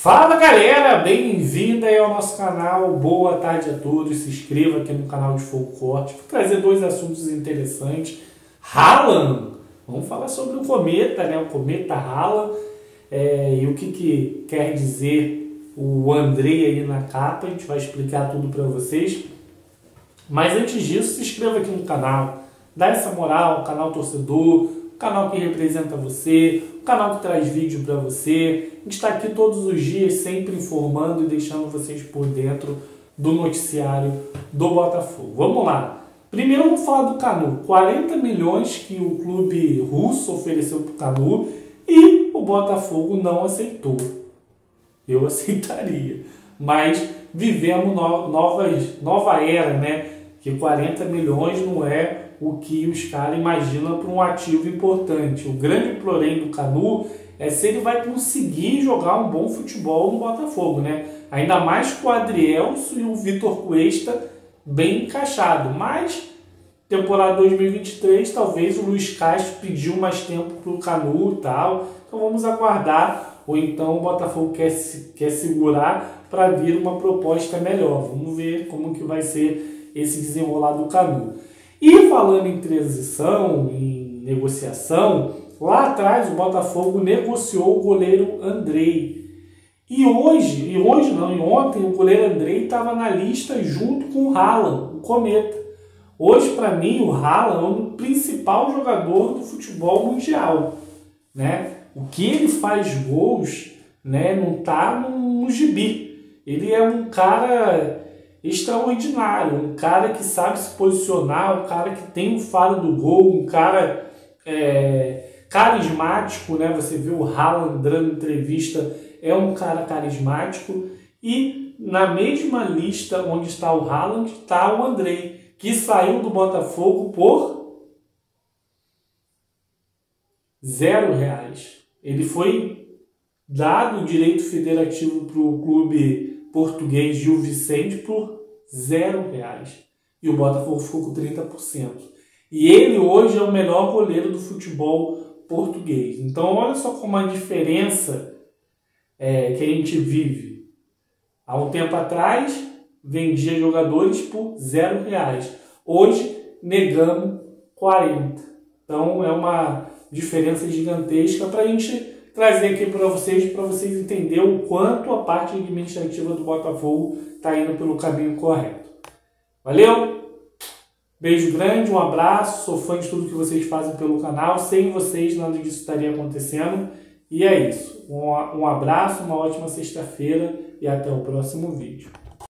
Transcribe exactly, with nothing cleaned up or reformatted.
Fala galera, bem-vinda aí ao nosso canal, boa tarde a todos, se inscreva aqui no canal de Fogo Corte, vou trazer dois assuntos interessantes. Haaland, vamos falar sobre o cometa, né? O cometa Haaland é, e o que, que quer dizer o Andrei aí na capa, a gente vai explicar tudo para vocês. Mas antes disso, se inscreva aqui no canal, dá essa moral, canal torcedor, canal que representa você, o canal que traz vídeo para você. A gente está aqui todos os dias, sempre informando e deixando vocês por dentro do noticiário do Botafogo. Vamos lá. Primeiro vamos falar do Canu. quarenta milhões que o clube russo ofereceu para o Canu e o Botafogo não aceitou. Eu aceitaria. Mas vivemos no, novas, nova era, né? Que quarenta milhões não é o que os caras imaginam para um ativo importante. O grande porém do Canu é se ele vai conseguir jogar um bom futebol no Botafogo, né? Ainda mais com o Adrielson e o Vitor Cuesta bem encaixado. Mas, temporada dois mil e vinte e três, talvez o Luiz Castro pediu mais tempo para o Canu e tal. Então vamos aguardar. Ou então o Botafogo quer, quer segurar para vir uma proposta melhor. Vamos ver como que vai ser esse desenrolar do Canu. E falando em transição, em negociação, lá atrás o Botafogo negociou o goleiro Andrei. E hoje, e hoje não, e ontem o goleiro Andrei estava na lista junto com o Haaland, o cometa. Hoje, para mim, o Haaland é o principal jogador do futebol mundial, né? O que ele faz gols, né, não está no, no gibi. Ele é um cara extraordinário, um cara que sabe se posicionar, um cara que tem o faro do gol, um cara é, carismático, né? Você vê o Haaland dando entrevista, é um cara carismático. E na mesma lista onde está o Haaland está o Andrei, que saiu do Botafogo por zero reais. Ele foi dado o direito federativo para o clube português Gil Vicente por zero reais. E o Botafogo ficou com trinta por cento. E ele hoje é o melhor goleiro do futebol português. Então olha só como a diferença é, que a gente vive. Há um tempo atrás vendia jogadores por zero reais. Hoje negamos quarenta. Então é uma diferença gigantesca para a gente trazer aqui para vocês, para vocês entenderem o quanto a parte administrativa do Botafogo está indo pelo caminho correto. Valeu? Beijo grande, um abraço, sou fã de tudo que vocês fazem pelo canal, sem vocês nada disso estaria acontecendo. E é isso, um, um abraço, uma ótima sexta-feira e até o próximo vídeo.